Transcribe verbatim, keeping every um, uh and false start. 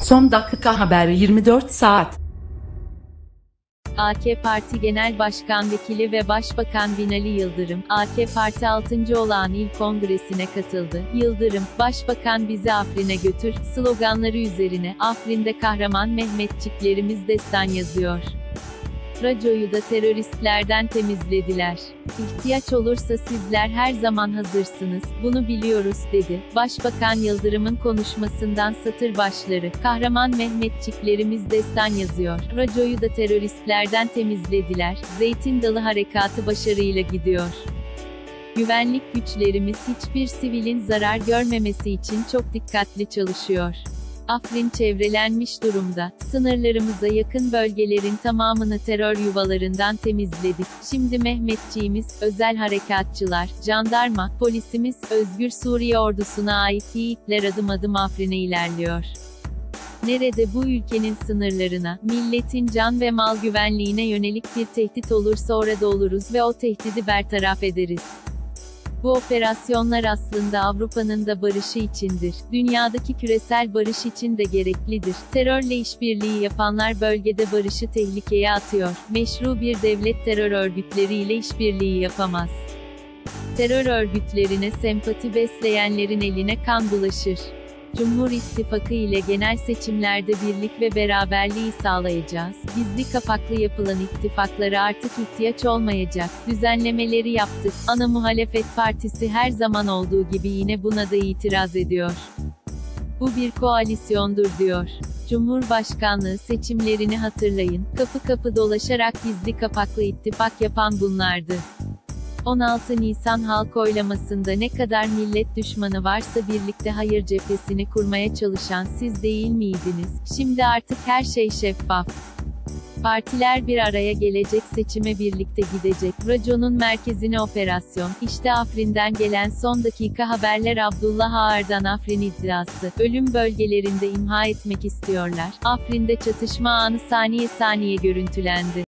Son dakika haberi yirmi dört saat. A K Parti Genel Başkan Vekili ve Başbakan Binali Yıldırım, A K Parti altıncı Olağan İl Kongresi'ne katıldı. Yıldırım, "Başbakan bizi Afrin'e götür" sloganları üzerine, Afrin'de kahraman Mehmetçiklerimiz destan yazıyor. Raco'yu da teröristlerden temizlediler. "İhtiyaç olursa sizler her zaman hazırsınız, bunu biliyoruz" dedi. Başbakan Yıldırım'ın konuşmasından satır başları, "Kahraman Mehmetçiklerimiz destan yazıyor. Raco'yu da teröristlerden temizlediler. Zeytin Dalı Harekatı başarıyla gidiyor. Güvenlik güçlerimiz hiçbir sivilin zarar görmemesi için çok dikkatli çalışıyor. Afrin çevrelenmiş durumda. Sınırlarımıza yakın bölgelerin tamamını terör yuvalarından temizledik. Şimdi Mehmetçiğimiz, özel harekatçılar, jandarma, polisimiz, Özgür Suriye Ordusu'na ait yiğitler adım adım Afrin'e ilerliyor. Nerede bu ülkenin sınırlarına, milletin can ve mal güvenliğine yönelik bir tehdit olursa orada oluruz ve o tehdidi bertaraf ederiz. Bu operasyonlar aslında Avrupa'nın da barışı içindir. Dünyadaki küresel barış için de gereklidir. Terörle işbirliği yapanlar bölgede barışı tehlikeye atıyor. Meşru bir devlet terör örgütleriyle işbirliği yapamaz. Terör örgütlerine sempati besleyenlerin eline kan bulaşır. Cumhur İttifakı ile genel seçimlerde birlik ve beraberliği sağlayacağız. Gizli kapaklı yapılan ittifaklara artık ihtiyaç olmayacak. Düzenlemeleri yaptık. Ana muhalefet partisi her zaman olduğu gibi yine buna da itiraz ediyor. Bu bir koalisyondur diyor. Cumhurbaşkanlığı seçimlerini hatırlayın. Kapı kapı dolaşarak gizli kapaklı ittifak yapan bunlardı. on altı Nisan halk oylamasında ne kadar millet düşmanı varsa birlikte hayır cephesini kurmaya çalışan siz değil miydiniz? Şimdi artık her şey şeffaf. Partiler bir araya gelecek, seçime birlikte gidecek. Raconun merkezine operasyon. İşte Afrin'den gelen son dakika haberler. Abdullah Ağar'dan Afrin iddiası. Ölüm bölgelerinde imha etmek istiyorlar. Afrin'de çatışma anı saniye saniye görüntülendi.